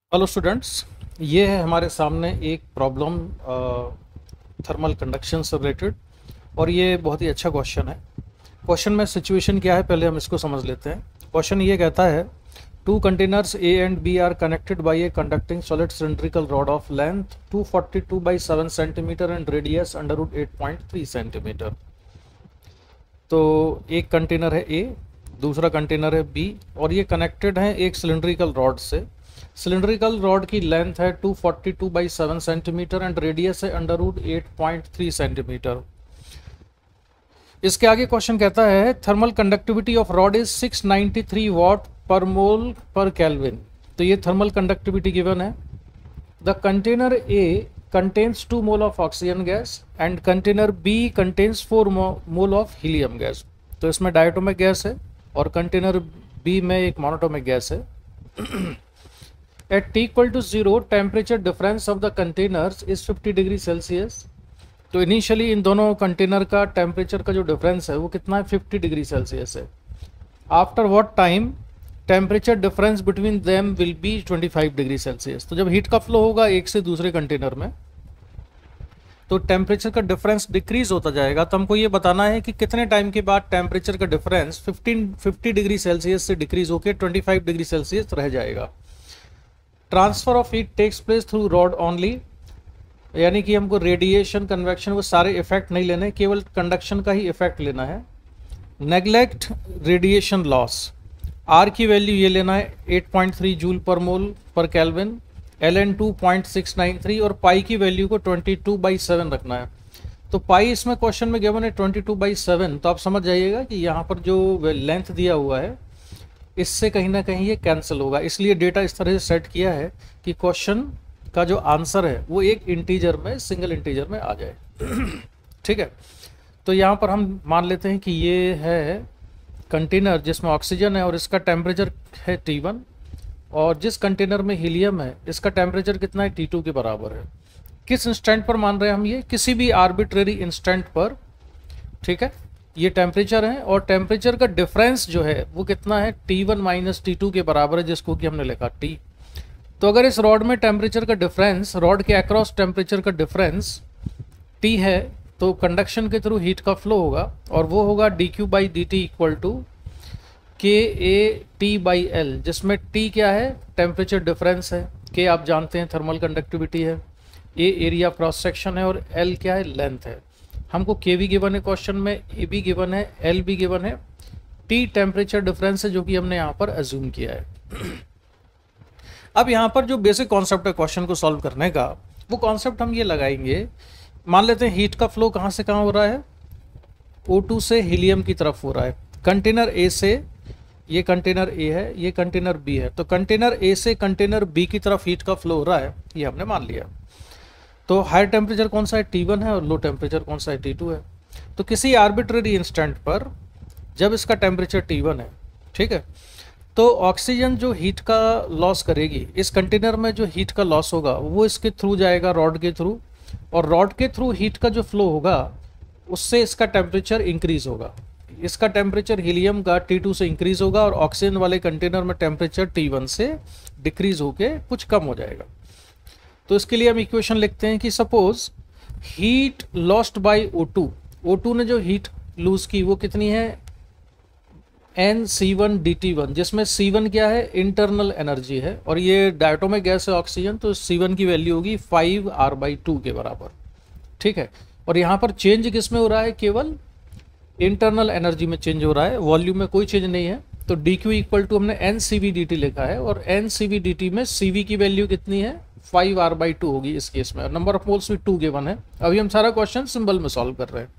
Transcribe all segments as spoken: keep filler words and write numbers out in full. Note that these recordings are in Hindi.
हेलो स्टूडेंट्स, ये है हमारे सामने एक प्रॉब्लम थर्मल कंडक्शन से रिलेटेड। और ये बहुत ही अच्छा क्वेश्चन है। क्वेश्चन में सिचुएशन क्या है, पहले हम इसको समझ लेते हैं। क्वेश्चन ये कहता है, two containers A and B are connected by a conducting solid cylindrical rod of length two forty two by seven centimetre and radius under root eight point three centimetre. तो एक कंटेनर है ए, दूसरा कंटेनर है बी, और ये कनेक्टेड है एक सिलिंड्रिकल रॉड से। सिलिंड्रिकल रॉड की लेंथ है two forty two by seven centimetre and radius है under root eight point three centimetre. इसके आगे क्वेश्चन कहता है, thermal conductivity of rod is six ninety three watt पर मोल पर केल्विन। तो ये थर्मल कंडक्टिविटी गिवन है। The container A contains two mole of oxygen gas and container B contains four mole of helium gas. तो इसमें डायटोमिक गैस है और कंटेनर बी में एक मोनोटोमिक गैस है। At T equal to zero, temperature difference of the containers is fifty degree celsius. तो इनिशियली इन दोनों कंटेनर का टेम्परेचर का जो डिफरेंस है वो कितना है, फिफ्टी डिग्री सेल्सियस है। After what time temperature difference between them will be twenty five degree celsius. तो जब हीट का फ्लो होगा एक से दूसरे कंटेनर में, तो टेम्परेचर का डिफरेंस डिक्रीज होता जाएगा। तो हमको ये बताना है कि कितने टाइम के बाद टेम्परेचर का difference fifteen fifty degree celsius से डिक्रीज होकर ट्वेंटी फाइव डिग्री सेल्सियस रह जाएगा। Transfer of heat takes place through rod only, यानी कि हमको रेडिएशन कन्वेक्शन वो सारे इफेक्ट नहीं लेने, केवल कंडक्शन का ही इफेक्ट लेना है। नेग्लेक्ट रेडिएशन लॉस, आर की वैल्यू ये लेना है एट पॉइंट थ्री जूल पर मोल पर kelvin, L N two point six nine three, और पाई की वैल्यू को ट्वेंटी टू बाई सेवन रखना है। तो पाई इसमें क्वेश्चन में गिवन है ट्वेंटी टू बाई सेवन। तो आप समझ जाइएगा कि यहाँ पर जो लेंथ दिया हुआ है इससे कहीं ना कहीं ये कैंसिल होगा, इसलिए डेटा इस तरह से सेट किया है कि क्वेश्चन का जो आंसर है वो एक इंटीजर में, सिंगल इंटीजर में आ जाए। ठीक है, तो यहाँ पर हम मान लेते हैं कि ये है कंटेनर जिसमें ऑक्सीजन है और इसका टेम्परेचर है टी वन, और जिस कंटेनर में हीलियम है इसका टेम्परेचर कितना है, टी टू के बराबर है। किस इंस्टेंट पर मान रहे हैं हम, ये किसी भी आर्बिट्रेरी इंस्टेंट पर। ठीक है, ये टेम्परेचर है और टेम्परेचर का डिफरेंस जो है वो कितना है, T one minus T two के बराबर है, जिसको कि हमने लिखा T। तो अगर इस रॉड में टेम्परेचर का डिफरेंस, रॉड के अक्रॉस टेम्परेचर का डिफरेंस T है, तो कंडक्शन के थ्रू हीट का फ्लो होगा और वो होगा D Q by D T equal to K A T by L, जिसमें T क्या है, टेम्परेचर डिफरेंस है, K आप जानते हैं थर्मल कंडक्टिविटी है, A एरिया क्रॉस सेक्शन है और L क्या है, लेंथ है। हमको के भी गिवन है क्वेश्चन में, ए भी गिवन है, एल भी गिवन है, टी टेम्परेचर डिफरेंस है जो कि हमने यहाँ पर अज्यूम किया है। अब यहाँ पर जो बेसिक कॉन्सेप्ट है क्वेश्चन को सॉल्व करने का, वो कॉन्सेप्ट हम ये लगाएंगे। मान लेते हैं हीट का फ्लो कहाँ से कहाँ हो रहा है, ओ टू से हीलियम की तरफ हो रहा है। कंटेनर ए से, ये कंटेनर ए है, ये कंटेनर बी है, तो कंटेनर ए से कंटेनर बी की तरफ हीट का फ्लो हो रहा है, ये हमने मान लिया। तो हाई टेम्परेचर कौन सा है, टी वन है, और लो टेम्परेचर कौन सा है, टी टू है। तो किसी आर्बिट्रेरी इंस्टेंट पर जब इसका टेम्परेचर टी वन है, ठीक है, तो ऑक्सीजन जो हीट का लॉस करेगी, इस कंटेनर में जो हीट का लॉस होगा वो इसके थ्रू जाएगा, रॉड के थ्रू, और रॉड के थ्रू हीट का जो फ्लो होगा उससे इसका टेम्परेचर इंक्रीज होगा। इसका टेम्परेचर हीलियम का टी टू से इंक्रीज होगा और ऑक्सीजन वाले कंटेनर में टेम्परेचर टी वन से डिक्रीज होके कुछ कम हो जाएगा। तो इसके लिए हम इक्वेशन लिखते हैं कि suppose heat lost by O two, O two ने जो हीट लूज की वो कितनी है, N C one D T one, जिसमें सी वन क्या है, इंटरनल एनर्जी है, और ये डायटोमिक गैस है ऑक्सीजन, तो सी वन की वैल्यू होगी फाइव आर बाई टू के बराबर। ठीक है, और यहाँ पर चेंज किस में हो रहा है, केवल इंटरनल एनर्जी में चेंज हो रहा है, वॉल्यूम में कोई चेंज नहीं है। तो डी क्यू इक्वल टू हमने N C V D T लिखा है, और N C V D T में सी वी की वैल्यू कितनी है, फाइव आर बाई टू होगी इस केस में, नंबर ऑफ मोल्स भी टू गिवन है। अभी हम सारा क्वेश्चन सिंबल में सॉल्व कर रहे हैं।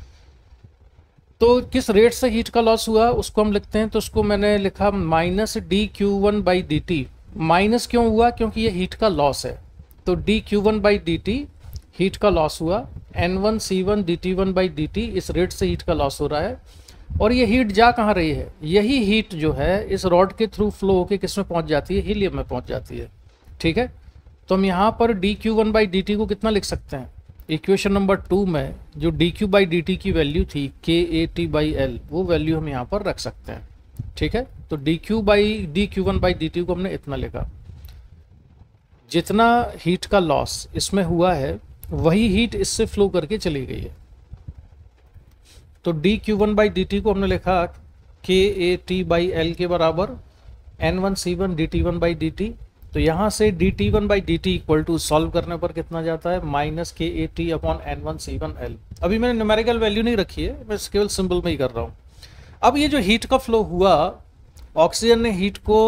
तो किस रेट से हीट का लॉस हुआ उसको हम लिखते हैं, तो उसको मैंने लिखा minus D Q one by D T. Minus क्यों हुआ, क्योंकि ये हीट का लॉस है, तो D Q one by D T heat का लॉस हुआ, N one C one D T one by D T, इस रेट से हीट का लॉस हो रहा है। और ये हीट जा कहाँ रही है, यही हीट जो है इस रॉड के थ्रू फ्लो होकर किस में पहुँच जाती है, हीलियम में पहुँच जाती है। ठीक है, तो हम यहाँ पर D Q one by D T को कितना लिख सकते हैं, इक्वेशन नंबर टू में जो D Q by D T की वैल्यू थी K A T by L, वो वैल्यू हम यहाँ पर रख सकते हैं। ठीक है, तो D Q by D Q one by D T को हमने इतना लिखा। जितना हीट का लॉस इसमें हुआ है वही हीट इससे फ्लो करके चली गई है। तो D Q one by D T को हमने लिखा के ए टी बाई एल के बराबर N one C one D T one by D T. तो यहाँ से D T one by D T equal to solve करने पर कितना जाता है, minus K A T upon N one C one L. अभी मैंने न्यूमेरिकल वैल्यू नहीं रखी है, मैं केवल सिंबल में ही कर रहा हूँ। अब ये जो हीट का फ्लो हुआ, ऑक्सीजन ने हीट को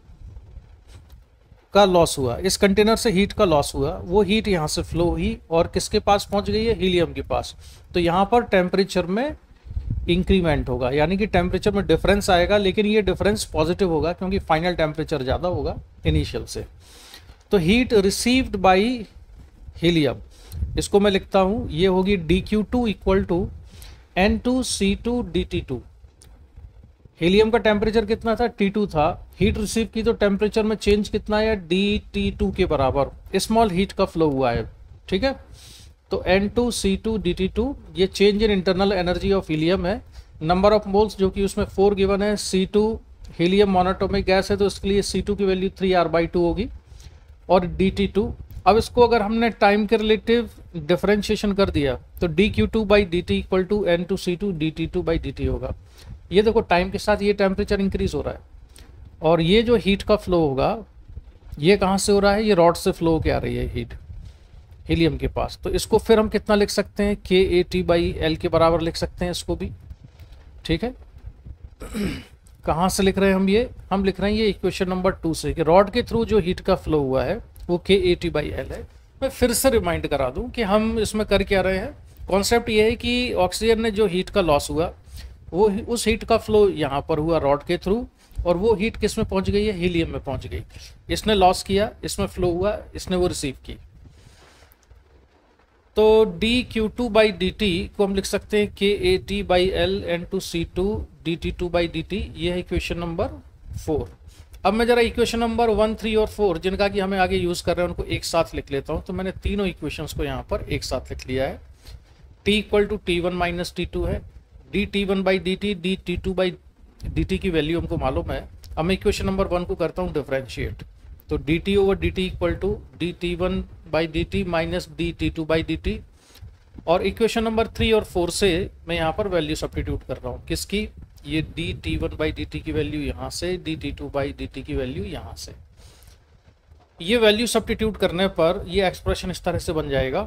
का लॉस हुआ, इस कंटेनर से हीट का लॉस हुआ, वो हीट यहाँ से फ्लो हुई और किसके पास पहुँच गई है, हीलियम के पास। तो यहाँ पर टेम्परेचर में इंक्रीमेंट होगा, यानी कि टेम्परेचर में डिफरेंस आएगा, लेकिन ये डिफरेंस पॉजिटिव होगा क्योंकि फाइनल टेम्परेचर ज़्यादा होगा इनिशियल से। तो हीट रिसीव्ड बाई हीलियम, इसको मैं लिखता हूँ, ये होगी D Q two equal to N two C two D T two. Helium का टेम्परेचर कितना था, टी टू था, हीट रिसीव की तो टेम्परेचर में चेंज कितना है, डी टी टू के बराबर स्मॉल हीट का फ्लो हुआ है। ठीक है, तो N two C two D T two ये change in internal energy of helium है। नंबर ऑफ मोल्स जो कि उसमें फोर गिवन है, C two helium monatomic gas है तो इसके लिए सी टू की value three R by two होगी, और डी टी टू। अब इसको अगर हमने टाइम के रिलेटिव डिफरेंशिएशन कर दिया तो D Q two by D T equal to N two C two D T two by D T होगा। ये देखो टाइम के साथ ये टेम्परेचर इंक्रीज हो रहा है, और ये जो हीट का फ्लो होगा ये कहाँ से हो रहा है, ये रॉड से फ्लो होकर आ रही है हीट हीलियम के पास। तो इसको फिर हम कितना लिख सकते हैं, K A T by L के बराबर लिख सकते हैं इसको भी। ठीक है, कहाँ से लिख रहे हैं हम ये, हम लिख रहे हैं ये इक्वेशन नंबर टू से कि रॉड के थ्रू जो हीट का फ्लो हुआ है वो के ए टी बाई एल है। मैं फिर से रिमाइंड करा दूं कि हम इसमें कर क्या रहे हैं। कॉन्सेप्ट ये है कि ऑक्सीजन ने जो हीट का लॉस हुआ वो उस हीट का फ्लो यहाँ पर हुआ रॉड के थ्रू, और वो हीट किस में पहुँच गई है, हीलियम में पहुँच गई। इसने लॉस किया, इसमें फ्लो हुआ, इसने वो रिसीव की। तो D Q two by D T को हम लिख सकते हैं K A T by L N two C two D T two by D T. ये है इक्वेशन नंबर फोर। अब मैं जरा इक्वेशन नंबर वन थ्री और फोर जिनका कि हमें आगे यूज़ कर रहे हैं उनको एक साथ लिख लेता हूँ। तो मैंने तीनों इक्वेशंस को यहाँ पर एक साथ लिख लिया है। T equal to T one minus T two है, D T one by D T, D T two by D T की वैल्यू हमको मालूम है। अब मैं इक्वेशन नंबर वन को करता हूँ डिफरेंशिएट। तो D T over D T equal to D T one by D T minus D T two by D T. और इक्वेशन नंबर थ्री और फोर से मैं यहाँ पर वैल्यू सब्स्टिट्यूट कर रहा हूँ, किसकी, ये D T one by D T की वैल्यू यहाँ से, D T two by D T की वैल्यू यहाँ से। ये वैल्यू सब्स्टिट्यूट करने पर ये एक्सप्रेशन इस तरह से बन जाएगा,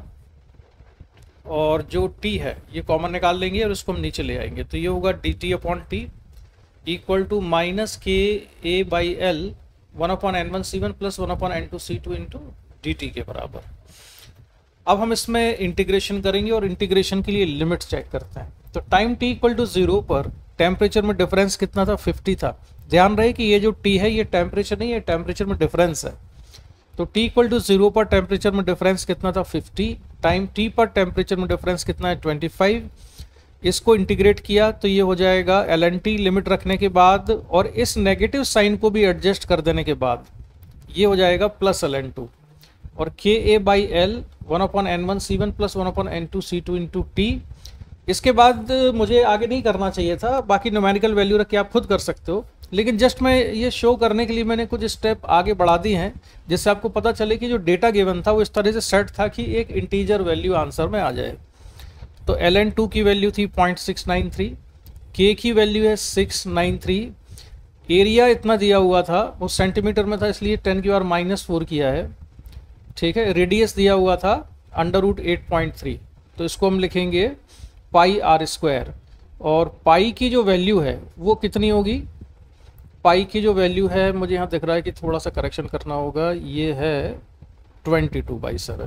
और जो टी है ये कॉमन निकाल लेंगे और इसको हम नीचे ले आएंगे। तो ये होगा D T upon T equal to minus K A by L one upon N one C one plus one upon N two C two into D T के बराबर। अब हम इसमें इंटीग्रेशन करेंगे और इंटीग्रेशन के लिए लिमिट चेक करते हैं। तो time T equal to zero पर टेम्परेचर में डिफरेंस कितना था, फिफ्टी था। ध्यान रहे कि ये जो टी है ये टेम्परेचर नहीं है, टेम्परेचर में डिफरेंस है। तो टी इक्वल टू जीरो पर टेम्परेचर में डिफरेंस कितना था, फिफ्टी। टाइम टी पर टेम्परेचर में डिफरेंस कितना है, ट्वेंटी फाइव। इसको इंटीग्रेट किया तो ये हो जाएगा एल एन टी लिमिट रखने के बाद, और इस नेगेटिव साइन को भी एडजस्ट कर देने के बाद ये हो जाएगा प्लस एल एन टू, और K A by L one upon N one C one plus one upon N two C two into T. इसके बाद मुझे आगे नहीं करना चाहिए था, बाकी न्यूमेरिकल वैल्यू रख के आप खुद कर सकते हो, लेकिन जस्ट मैं ये शो करने के लिए मैंने कुछ स्टेप आगे बढ़ा दी हैं, जिससे आपको पता चले कि जो डेटा गिवन था वो इस तरह से सेट था कि एक इंटीजर वैल्यू आंसर में आ जाए। तो एल एन टू की वैल्यू थी point six nine three, K की वैल्यू है सिक्स नाइन थ्री, एरिया इतना दिया हुआ था वो सेंटीमीटर में था इसलिए टेन की पावर माइनस फोर किया है। ठीक है, रेडियस दिया हुआ था under root eight point three, तो इसको हम लिखेंगे पाई आर स्क्वायर, और पाई की जो वैल्यू है वो कितनी होगी, पाई की जो वैल्यू है मुझे यहाँ दिख रहा है कि थोड़ा सा करेक्शन करना होगा, ये है twenty two by seven.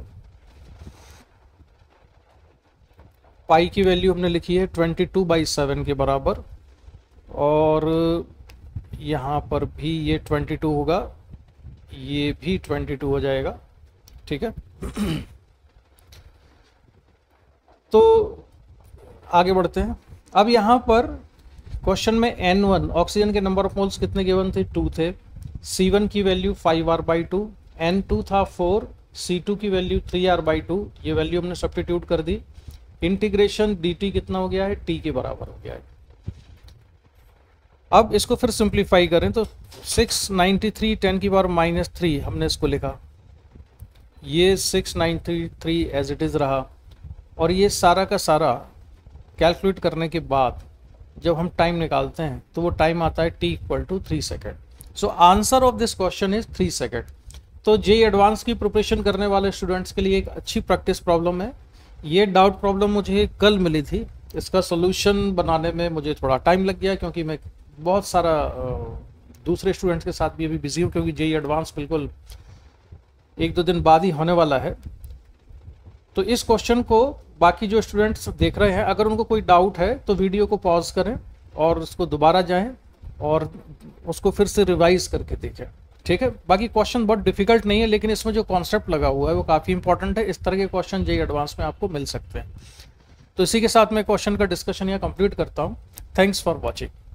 Pi की वैल्यू हमने लिखी है ट्वेंटी टू बाई सेवन के बराबर, और यहाँ पर भी ये ट्वेंटी टू होगा, ये भी ट्वेंटी टू हो जाएगा। ठीक है, तो आगे बढ़ते हैं। अब यहाँ पर क्वेश्चन में एन वन ऑक्सीजन के नंबर ऑफ मोल्स कितने गिवन थे, टू थे। सी वन की value five R by two, N two था फोर, सी टू की value three R by two. ये वैल्यू हमने सब्स्टिट्यूट कर दी। इंटीग्रेशन डी टी कितना हो गया है, टी के बराबर हो गया है। अब इसको फिर सिंप्लीफाई करें तो सिक्स नाइन्टी थ्री टेन की पावर माइनस थ्री हमने इसको लिखा, ये six nine three three as it is रहा, और ये सारा का सारा कैलकुलेट करने के बाद जब हम टाइम निकालते हैं तो वो टाइम आता है T equal to three second. So answer of this question is three second. तो जे एडवांस की प्रिपरेशन करने वाले स्टूडेंट्स के लिए एक अच्छी प्रैक्टिस प्रॉब्लम है। ये डाउट प्रॉब्लम मुझे कल मिली थी, इसका सोल्यूशन बनाने में मुझे थोड़ा टाइम लग गया क्योंकि मैं बहुत सारा दूसरे स्टूडेंट्स के साथ भी अभी बिजी हूँ, क्योंकि जे एडवांस बिल्कुल एक दो दिन बाद ही होने वाला है। तो इस क्वेश्चन को बाकी जो स्टूडेंट्स देख रहे हैं, अगर उनको कोई डाउट है तो वीडियो को पॉज करें और उसको दोबारा जाएं और उसको फिर से रिवाइज करके देखें, ठीक है। बाकी क्वेश्चन बहुत डिफिकल्ट नहीं है, लेकिन इसमें जो कॉन्सेप्ट लगा हुआ है वो काफ़ी इंपॉर्टेंट है। इस तरह के क्वेश्चन जे एडवांस में आपको मिल सकते हैं। तो इसी के साथ मैं क्वेश्चन का डिस्कशन यहाँ कंप्लीट करता हूँ। Thanks for watching.